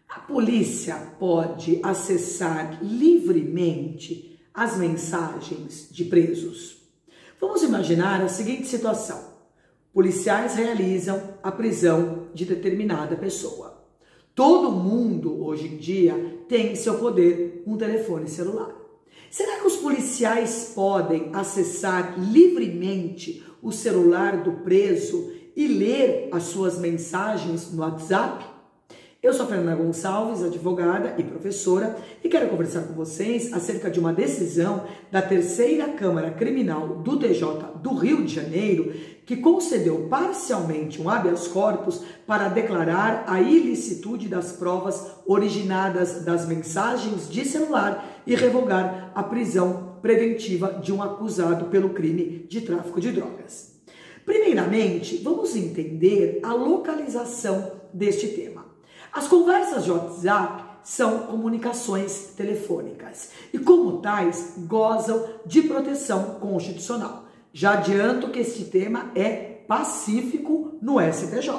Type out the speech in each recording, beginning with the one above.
A polícia pode acessar livremente as mensagens de presos. Vamos imaginar a seguinte situação. Policiais realizam a prisão de determinada pessoa. Todo mundo, hoje em dia, tem em seu poder um telefone celular. Será que os policiais podem acessar livremente o celular do preso e ler as suas mensagens no WhatsApp? Eu sou a Fernanda Gonçalves, advogada e professora, e quero conversar com vocês acerca de uma decisão da Terceira Câmara Criminal do TJ do Rio de Janeiro, que concedeu parcialmente um habeas corpus para declarar a ilicitude das provas originadas das mensagens de celular e revogar a prisão preventiva de um acusado pelo crime de tráfico de drogas. Primeiramente, vamos entender a localização deste tema. As conversas de WhatsApp são comunicações telefônicas e, como tais, gozam de proteção constitucional. Já adianto que este tema é pacífico no STJ.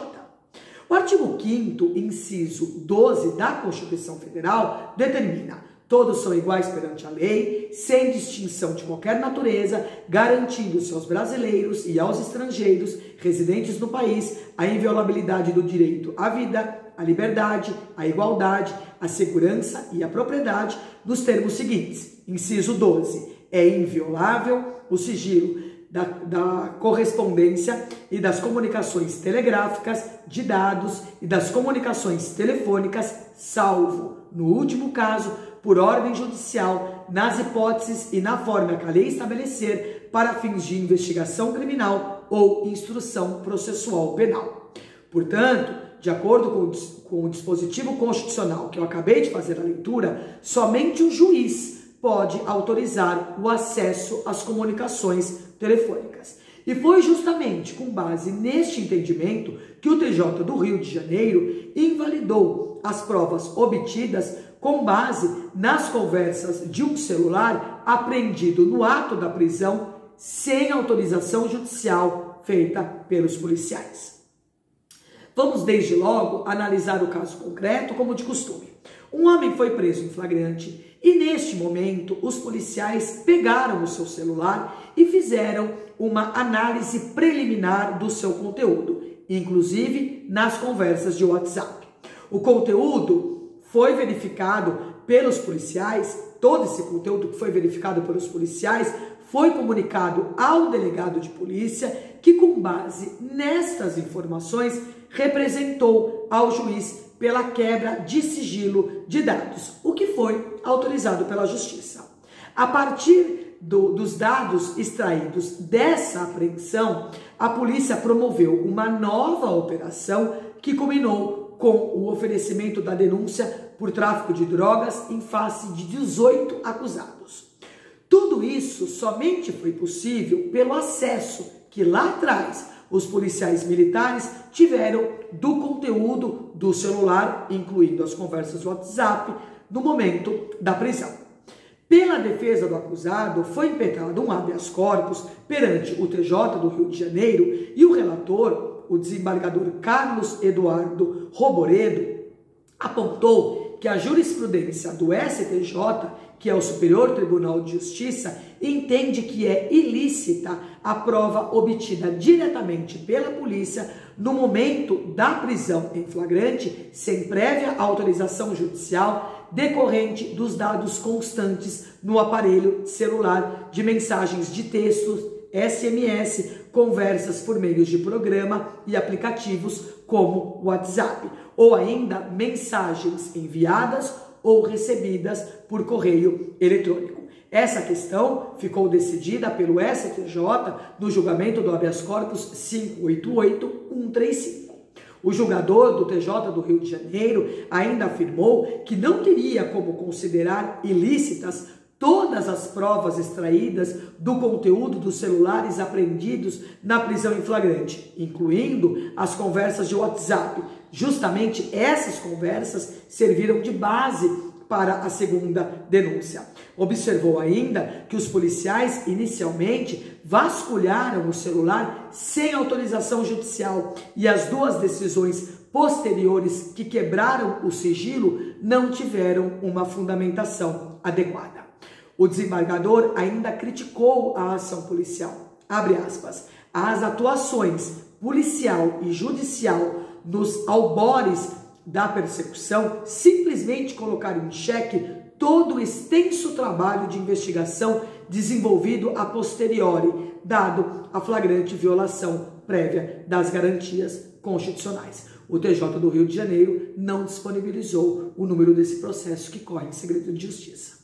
O artigo 5º, inciso 12 da Constituição Federal, determina: todos são iguais perante a lei, sem distinção de qualquer natureza, garantindo-se aos brasileiros e aos estrangeiros residentes no país a inviolabilidade do direito à vida, à liberdade, à igualdade, à segurança e à propriedade, nos termos seguintes. Inciso 12. É inviolável o sigilo da correspondência e das comunicações telegráficas, de dados e das comunicações telefônicas, salvo, no último caso, por ordem judicial, nas hipóteses e na forma que a lei estabelecer para fins de investigação criminal ou instrução processual penal. Portanto, de acordo com o dispositivo constitucional que eu acabei de fazer a leitura, somente o juiz pode autorizar o acesso às comunicações telefônicas. E foi justamente com base neste entendimento que o TJ do Rio de Janeiro invalidou as provas obtidas com base nas conversas de um celular apreendido no ato da prisão sem autorização judicial feita pelos policiais. Vamos desde logo analisar o caso concreto como de costume. Um homem foi preso em flagrante e neste momento os policiais pegaram o seu celular e fizeram uma análise preliminar do seu conteúdo, inclusive nas conversas de WhatsApp. O conteúdo foi verificado pelos policiais, todo esse conteúdo que foi verificado pelos policiais foi comunicado ao delegado de polícia, que com base nestas informações representou ao juiz pela quebra de sigilo de dados, o que foi autorizado pela Justiça. A partir dos dados extraídos dessa apreensão, a polícia promoveu uma nova operação que culminou com o oferecimento da denúncia por tráfico de drogas em face de 18 acusados. Tudo isso somente foi possível pelo acesso que lá atrás os policiais militares tiveram do conteúdo do celular, incluindo as conversas do WhatsApp, no momento da prisão. Pela defesa do acusado, foi impetrado um habeas corpus perante o TJ do Rio de Janeiro e o relator, o desembargador Carlos Eduardo Roboredo, apontou que a jurisprudência do STJ, que é o Superior Tribunal de Justiça, entende que é ilícita a prova obtida diretamente pela polícia no momento da prisão em flagrante, sem prévia autorização judicial, decorrente dos dados constantes no aparelho celular de mensagens de texto, SMS, conversas por meios de programa e aplicativos como WhatsApp, ou ainda mensagens enviadas ou recebidas por correio eletrônico. Essa questão ficou decidida pelo STJ no julgamento do habeas corpus 588135. O julgador do TJ do Rio de Janeiro ainda afirmou que não teria como considerar ilícitas todas as provas extraídas do conteúdo dos celulares apreendidos na prisão em flagrante, incluindo as conversas de WhatsApp. Justamente essas conversas serviram de base para a segunda denúncia. Observou ainda que os policiais inicialmente vasculharam o celular sem autorização judicial e as duas decisões posteriores que quebraram o sigilo não tiveram uma fundamentação adequada. O desembargador ainda criticou a ação policial. Abre aspas. As atuações policial e judicial nos albores da persecução simplesmente colocaram em xeque todo o extenso trabalho de investigação desenvolvido a posteriori, dado a flagrante violação prévia das garantias constitucionais. O TJ do Rio de Janeiro não disponibilizou o número desse processo que corre em segredo de justiça.